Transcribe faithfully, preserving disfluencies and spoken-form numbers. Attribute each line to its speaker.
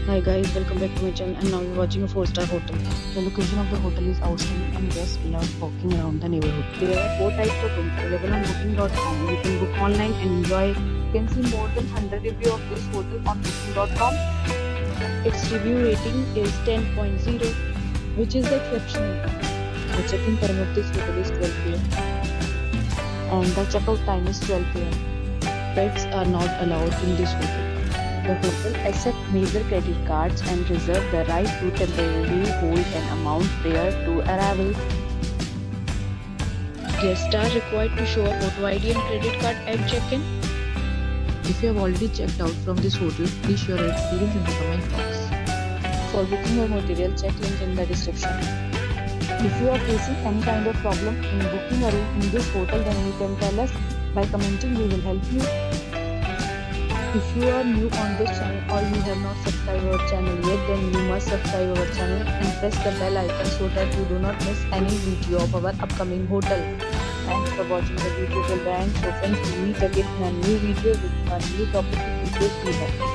Speaker 1: Hi guys, welcome back to my channel and now we're watching a four star hotel. The location of the hotel is outstanding and guests love walking around the neighborhood. There are four types of rooms available on booking dot com. You can book online and enjoy. You can see more than one hundred reviews of this hotel on booking dot com. Its review rating is ten point zero, which is exceptional. The check-in time of this hotel is twelve p m and the checkout time is twelve p m Pets are not allowed in this hotel. The hotel accepts major credit cards and reserves the right to temporarily hold an amount prior to arrival. Guests are required to show a photo I D and credit card at check-in. If you have already checked out from this hotel, please share your experience in the comment box. For booking or material, check link in the description. If you are facing any kind of problem in booking a room in this hotel, then you can tell us by commenting. We will help you. If you are new on this channel or you have not subscribed our channel yet, then you must subscribe our channel and press the bell icon so that you do not miss any video of our upcoming hotel. Thanks for watching the video till the end. So friends, we meet again in a new video with a new topic to discuss.